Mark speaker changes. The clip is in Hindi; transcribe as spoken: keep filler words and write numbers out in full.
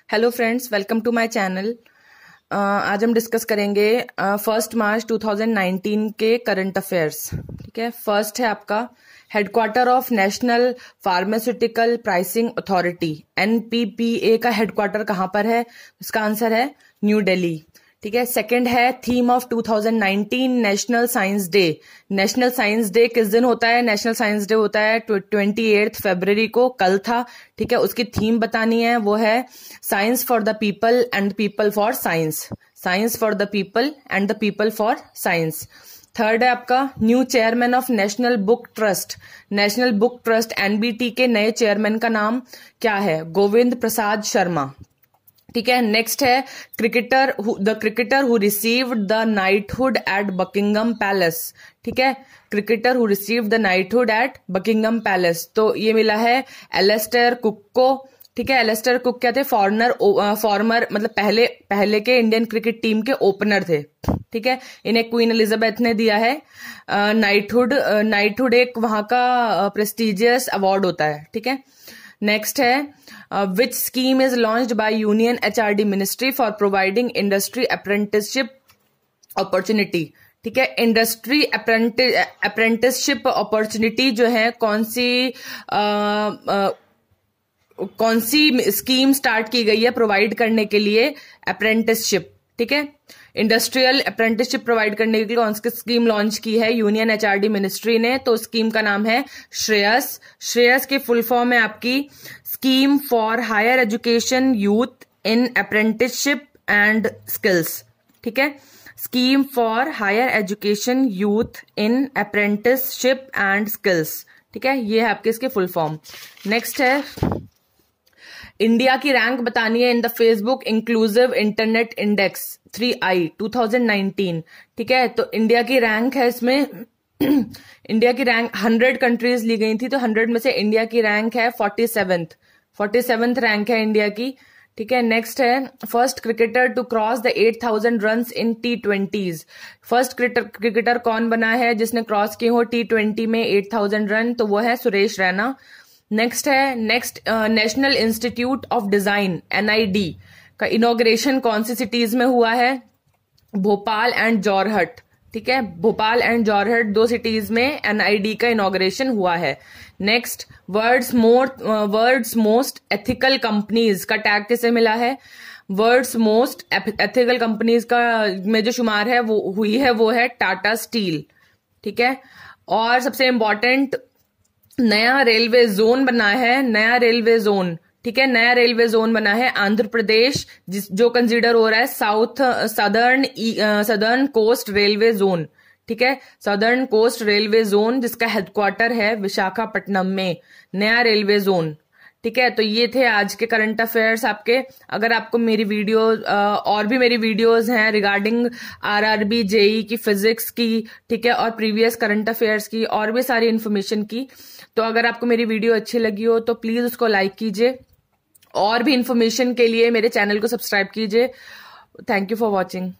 Speaker 1: Hello friends, welcome to my channel. आज हम डिस्कस करेंगे first March two thousand nineteen के करंट अफेयर्स। ठीक है, फर्स्ट है आपका headquarter of national pharmaceutical pricing authority, NPPA का हेडक्वार्टर कहां पर है? इसका आंसर है न्यू दिल्ली। ठीक है, सेकंड है theme of two thousand nineteen national science day. National science day किस दिन होता है? नेशनल साइंस डे होता है ट्वेंटी एट फरवरी को, कल था। ठीक है, उसकी थीम बतानी है, वो है science for the people and people for science. Science for the people and the people for science. Third है आपका new chairman of national book trust. National book trust NBT के नए चेयरमैन का नाम क्या है? गोविंद प्रसाद शर्मा। ठीक है, नेक्स्ट है cricketer the cricketer who received the knighthood at Buckingham Palace. ठीक है, cricketer who received the knighthood at Buckingham Palace, तो ये मिला है एलेस्टर कुक को। ठीक है, एलेस्टर कुक क्या थे? फॉरनर फॉर्मर मतलब पहले पहले के इंडियन क्रिकेट टीम के ओपनर थे। ठीक है, इन्हें क्वीन एलिजाबेथ ने दिया है नाइटहुड। नाइटहुड एक वहां का प्रेस्टिजियस अवार्ड होता है। ठीक है, नेक्स्ट है which scheme is launched by union HRD ministry for providing industry apprenticeship opportunity. ठीक है, इंडस्ट्री अप्रेंटिसशिप अपॉर्चुनिटी जो है कौन सी आ, आ, कौन सी स्कीम स्टार्ट की गई है प्रोवाइड करने के लिए अप्रेंटिसशिप? ठीक है, इंडस्ट्रियल अप्रेंटिसशिप प्रोवाइड करने के लिए कौन सी स्कीम लॉन्च की है यूनियन एचआरडी मिनिस्ट्री ने? तो स्कीम का नाम है श्रेयस। श्रेयस की फुल फॉर्म है आपकी scheme for higher education youth in apprenticeship and skills. ठीक है, scheme for higher education youth in apprenticeship and skills. ठीक है, ये है आपके इसके फुल फॉर्म। नेक्स्ट है इंडिया की रैंक बतानी है in the Facebook inclusive internet index three I two thousand nineteen. ठीक है, तो इंडिया की रैंक है इसमें इंडिया की रैंक हंड्रेड कंट्रीज ली गई थी, तो हंड्रेड में से इंडिया की रैंक है forty seventh forty seventh rank है इंडिया की। ठीक है, नेक्स्ट है first cricketer to cross the eight thousand run in T twenties. First cricketer कौन बना है जिसने क्रॉस किए हो टी ट्वेंटी में एट थाउजेंड रन? तो वो है सुरेश रैना। नेक्स्ट है next national institute of design NID का इनॉग्रेशन कौन सी सिटीज में हुआ है? भोपाल एंड जोरहट। ठीक है, भोपाल एंड जोरहट दो सिटीज में एनआईडी का इनॉग्रेशन हुआ है। Next world's more world's most ethical companies का टैग किसे मिला है? वर्ल्ड्स मोस्ट एथिकल कंपनीज का में जो शुमार है वो हुई है वो है टाटा स्टील। ठीक है, और सबसे इंपॉर्टेंट नया रेलवे जोन बना है, नया रेलवे जोन। ठीक है, नया रेलवे जोन बना है आंध्र प्रदेश, जिस जो कंसीडर हो रहा है south southern southern coast railway zone. ठीक है, सदर्न कोस्ट रेलवे जोन जिसका हेडक्वार्टर है विशाखापट्टनम में, नया रेलवे जोन। ठीक है, तो ये थे आज के करंट अफेयर्स आपके। अगर आपको मेरी वीडियो और भी मेरी वीडियोस हैं रिगार्डिंग आरआरबी जेई की, फिजिक्स की, ठीक है, और प्रीवियस करंट अफेयर्स की और भी सारी इन्फॉर्मेशन की, तो अगर आपको मेरी वीडियो अच्छी लगी हो तो प्लीज उसको लाइक कीजिए और भी इन्फॉर्मेशन के लिए मेरे चैनल को सब्सक्राइब कीजिए। Thank you for watching.